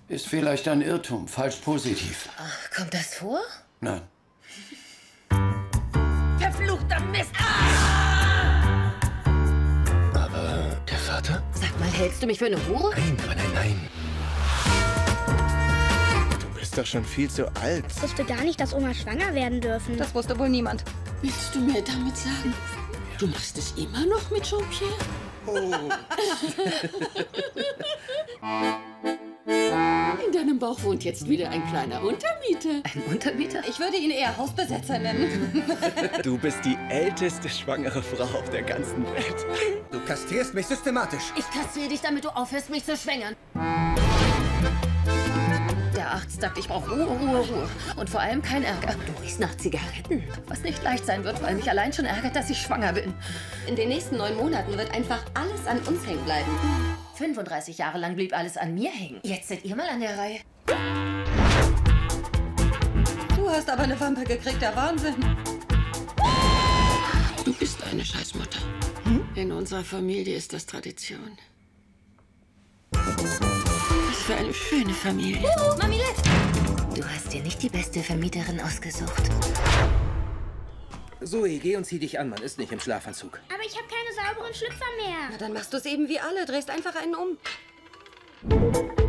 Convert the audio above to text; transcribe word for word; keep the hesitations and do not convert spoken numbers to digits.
Ist vielleicht ein Irrtum, falsch positiv. Ach, kommt das vor? Nein. Verfluchter Mist! Ah! Aber der Vater? Sag mal, hältst du mich für eine Hure? Nein, aber nein, nein. Du bist doch schon viel zu alt. Ich wusste gar nicht, dass Oma schwanger werden dürfen. Das wusste wohl niemand. Willst du mir damit sagen, du machst es immer noch mit Jean-Pierre? Oh. In deinem Bauch wohnt jetzt wieder ein kleiner Untermieter. Ein Untermieter? Ich würde ihn eher Hausbesetzer nennen. Du bist die älteste schwangere Frau auf der ganzen Welt. Du kastrierst mich systematisch. Ich kastriere dich, damit du aufhörst, mich zu schwängern. Der Arzt sagt, ich brauche Ruhe, Ruhe, Ruhe. Und vor allem kein Ärger. Du riechst nach Zigaretten. Was nicht leicht sein wird, weil mich allein schon ärgert, dass ich schwanger bin. In den nächsten neun Monaten wird einfach alles an uns hängen bleiben. fünfunddreißig Jahre lang blieb alles an mir hängen. Jetzt seid ihr mal an der Reihe. Du hast aber eine Wampe gekriegt, der Wahnsinn. Du bist eine Scheißmutter. Hm? In unserer Familie ist das Tradition. Was für eine schöne Familie. Uh, Mamilette! Du hast dir nicht die beste Vermieterin ausgesucht. Zoe, geh und zieh dich an, man ist nicht im Schlafanzug. Aber ich habe keine sauberen Schlüpfer mehr. Na, dann machst du es eben wie alle, drehst einfach einen um.